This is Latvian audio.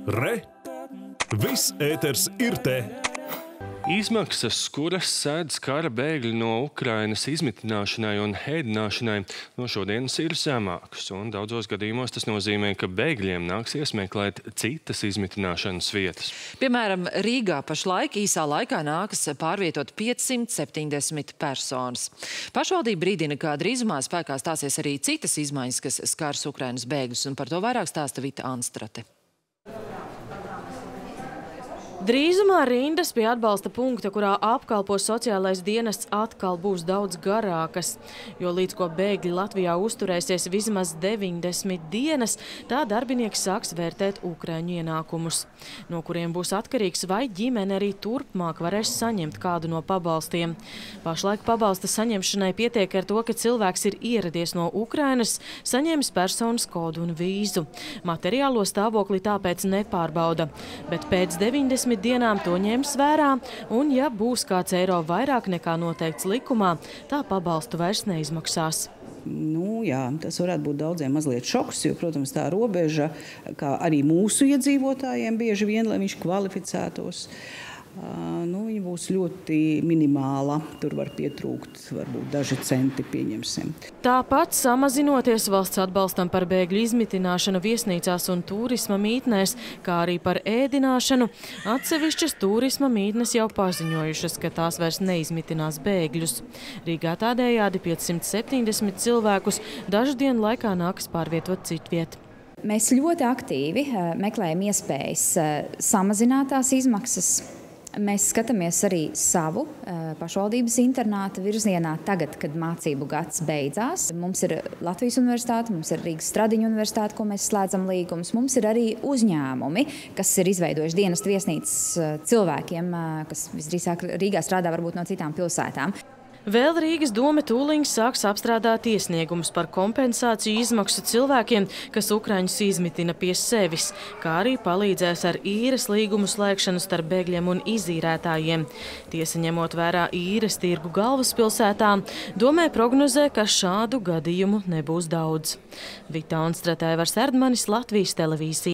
Re! Viss ēters ir te! Izmaksas, kuras sēdz kara bēgļi no Ukrainas izmitināšanai un ēdināšanai, no šodienas ir zemākas, un daudzos gadījumos tas nozīmē, ka bēgļiem nāksies meklēt citas izmitināšanas vietas. Piemēram, Rīgā pašlaik īsā laikā nākas pārvietot 570 personas. Pašvaldība brīdina, ka drīzumā spēkā stāsies arī citas izmaiņas, kas skars Ukrainas bēgļus, un par to vairāk stāsta Vita Anstrate. Drīzumā rindas pie atbalsta punkta, kurā apkalpo sociālais dienests, atkal būs daudz garākas, jo līdz ko bēgļi Latvijā uzturēsies vismaz 90 dienas, tā darbinieki sāks vērtēt ukraiņu ienākumus, no kuriem būs atkarīgs, vai ģimene arī turpmāk varēs saņemt kādu no pabalstiem. Pašlaik pabalsta saņemšanai pietiek ar to, ka cilvēks ir ieradies no Ukrainas, saņēmis personas kodu un vīzu. Materiālo stāvokli tāpēc nepārbauda, bet pēc 90 dienām to ņems vērā, un ja būs kāds eiro vairāk nekā noteikts likumā, tā pabalstu vairs neizmaksās. Jā, tas varētu būt daudziem mazliet šoks, jo, protams, tā robeža, kā arī mūsu iedzīvotājiem bieži vien, lai viņš kvalificētos, viņa būs ļoti minimāla. Tur var pietrūkt varbūt daži centi, pieņemsim. Tāpat samazinoties valsts atbalstam par bēgļu izmitināšanu viesnīcās un turisma mītnēs, kā arī par ēdināšanu, atsevišķas turisma mītnes jau paziņojušas, ka tās vairs neizmitinās bēgļus. Rīgā tādējādi 570 cilvēkus dažu dienu laikā nākas pārvietot citviet. Mēs ļoti aktīvi meklējam iespējas samazināt tās izmaksas. Mēs skatāmies arī savu pašvaldības internāta virzienā tagad, kad mācību gads beidzās. Mums ir Latvijas universitāte, mums ir Rīgas Stradiņu universitāte, ko mēs slēdzam līgumus. Mums ir arī uzņēmumi, kas ir izveidojuši dienestu viesnīcas cilvēkiem, kas visdrīzāk Rīgā strādā varbūt no citām pilsētām. Vēl Rīgas dome tūliņ sāks apstrādāt iesniegumus par kompensāciju izmaksu cilvēkiem, kas ukraiņus izmitina pie sevis, kā arī palīdzēs ar īres līgumu slēgšanu starp bēgļiem un izīrētājiem. Tiesa, ņemot vērā īres tirgu galvaspilsētā, domē prognozē, ka šādu gadījumu nebūs daudz. Vita Anstrate, Aivars Erdmanis, Latvijas televīzija.